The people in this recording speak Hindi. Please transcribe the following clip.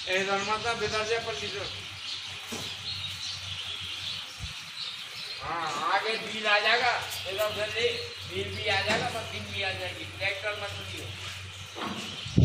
इधर मतलब इधर से पल्ली से। हाँ आगे व्हील आ जाएगा, इधर से व्हील भी आ जाएगा, मशीन भी आ जाएगी, ट्रैक्टर मशीन।